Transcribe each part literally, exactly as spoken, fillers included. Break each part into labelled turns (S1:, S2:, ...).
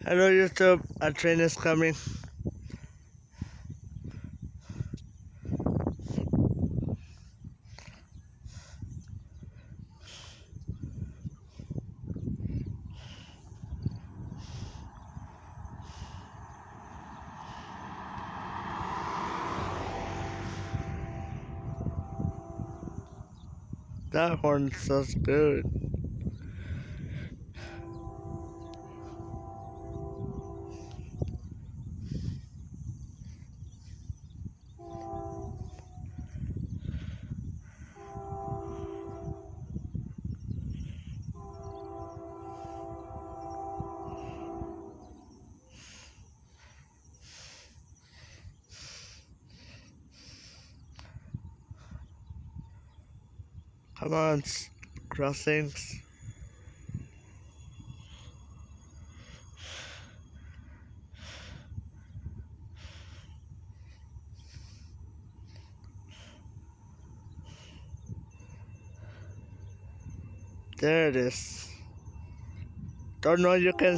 S1: Hello YouTube, a train is coming. That horn sounds good. Come on, s- crossings. There it is. Don't know you can.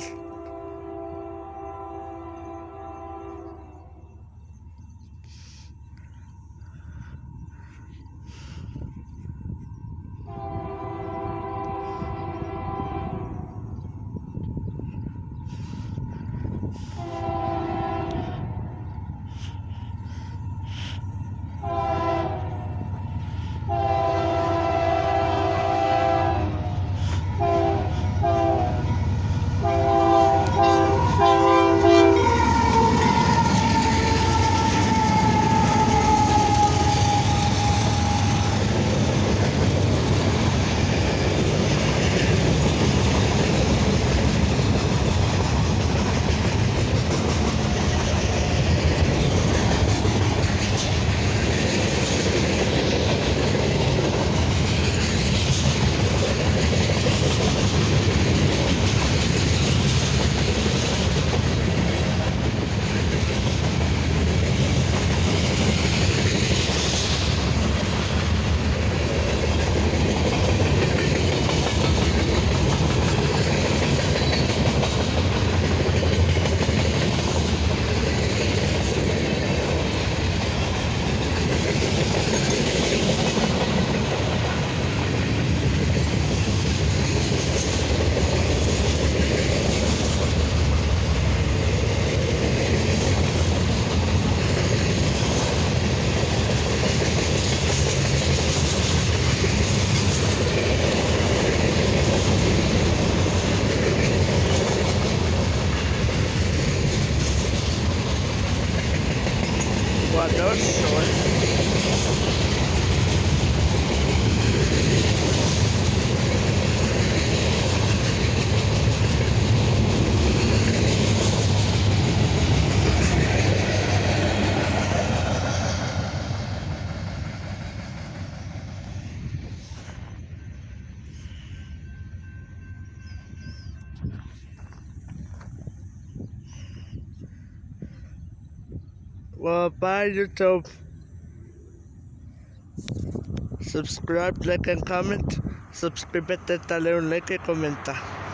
S1: Wow, that was short. Well, bye YouTube. Subscribe, like and comment. Suscríbete, dale un like y comenta.